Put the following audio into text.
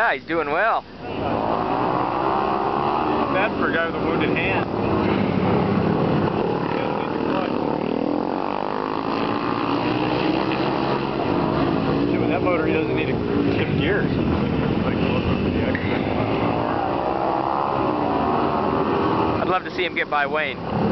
Yeah, he's doing well. Not bad for a guy with a wounded hand. See, with that motor, he doesn't need to shift gears. I'd love to see him get by Wayne.